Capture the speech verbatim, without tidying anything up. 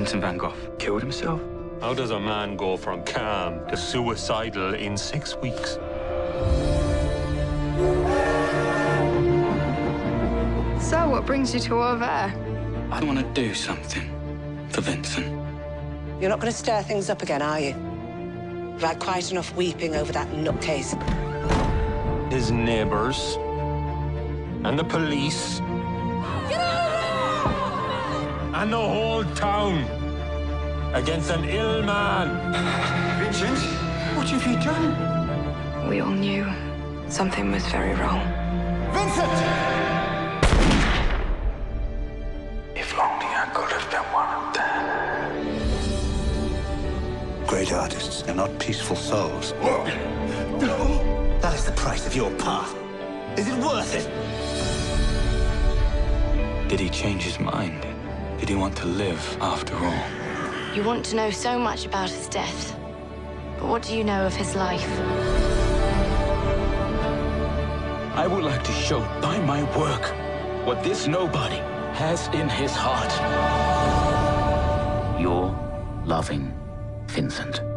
Vincent van Gogh killed himself? How does a man go from calm to suicidal in six weeks? So, what brings you to Auvers? I want to do something for Vincent. You're not going to stir things up again, are you? You've had quite enough weeping over that nutcase. His neighbors and the police and the whole town against an ill man. Vincent, what have you done? We all knew something was very wrong. Vincent! If only I could have been one of them. Great artists are not peaceful souls. That is the price of your path. Is it worth it? Did he change his mind? Did he want to live after all? You want to know so much about his death. But what do you know of his life? I would like to show by my work what this nobody has in his heart. You're loving Vincent.